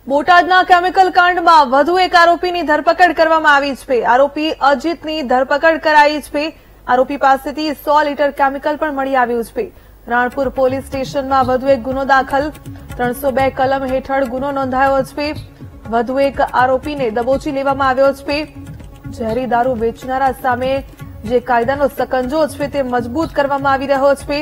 બોટાદના કેમિકલ કાંડમાં વધુ એક આરોપીની ધરપકડ કરવામાં આવી છે। આરોપી અજીતની ધરપકડ કરાઈ છે। આરોપી પાસેથી 100 લીટર કેમિકલ પણ મળી આવ્યું છે। રાણપુર પોલીસ સ્ટેશનમાં વધુ એક ગુનો દાખલ, 302 કલમ હેઠળ ગુનો નોંધાયો છે। વધુ એક આરોપીને દબોચી લેવામાં આવ્યો છે। ઝેરી દારૂ વેચનારા સામે જે કાયદાનો સકંજો છે તે મજબૂત કરવામાં આવી રહ્યો છે।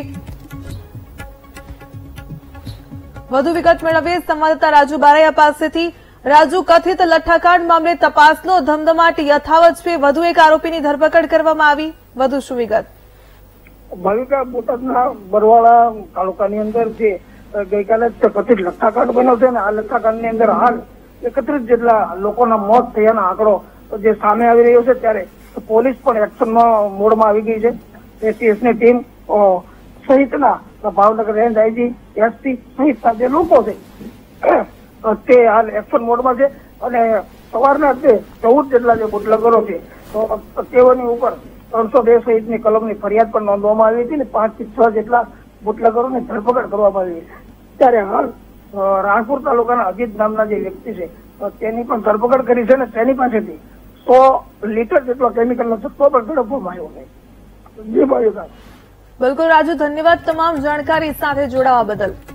વધુ વિગત મેળવીએ સંવાદદાતા રાજુ બારૈયા પાસેથી। રાજુ, કથિત લઠ્ઠાકાંડ મામલે તપાસનો ધમધમાટ યથાવત છે। વધુ એક આરોપીની ધરપકડ કરવામાં આવી, વધુ શું વિગત? ભાવિકા, બોટાદના બરવાળા તાલુકાની અંદર જે ગઈકાલે કથિત લઠ્ઠાકાંડ બન્યો છે ને આ લઠ્ઠાકાંડની અંદર હાલ 31 જેટલા લોકોના મોત થયાનો આંકડો જે સામે આવી રહ્યો છે, ત્યારે પોલીસ પણ એક્શનમાં મોડમાં આવી ગઈ છે। એસીએસની ટીમ સહિતના ભાવનગર રેન્જ આઈજી, એસપી સહિતના જે લોકો છે તે હાલ એક્શન મોડમાં છે અને સવારના 14 જેટલા જે બુટલેગરો છે તો તેઓની ઉપર 302 સહિતની કલમની ફરિયાદ પણ નોંધવામાં આવી હતી ને 5 થી 6 જેટલા બુટલેગરોની ધરપકડ કરવામાં આવી છે। ત્યારે હાલ રાણપુર તાલુકાના અજીત નામના જે વ્યક્તિ છે તેની પણ ધરપકડ કરી છે અને તેની પાસેથી 100 લીટર જેટલો કેમિકલનો જથ્થો પણ ઝડપવામાં આવ્યો છે। જી ભાવિકા। બિલકુલ રાજુ, ધન્યવાદ તમામ જાણકારી સાથે જોડાવા બદલ।